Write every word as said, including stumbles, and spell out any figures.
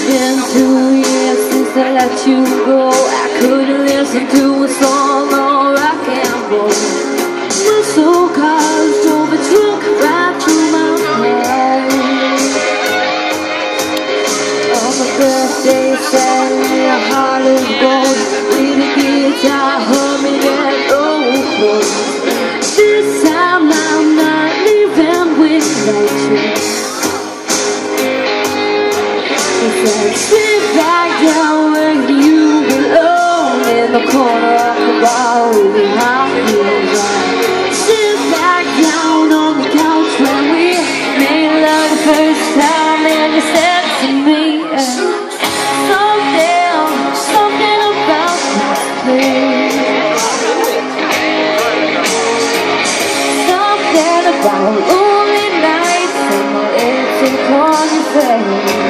been two years since I let you go. I couldn't listen to a song or rock and roll. My soul cars drove a truck right through my heart. On my birthday, sadly, your heart is gold. With a guitar humming that old chord. This time I'm not leaving without you. Sit back down where you belong, in the corner of the bar with your hot heels on. Sit back down on the couch when we made love the first time, and you said to me something, something about this place, something about lonely nights and the empty corner face.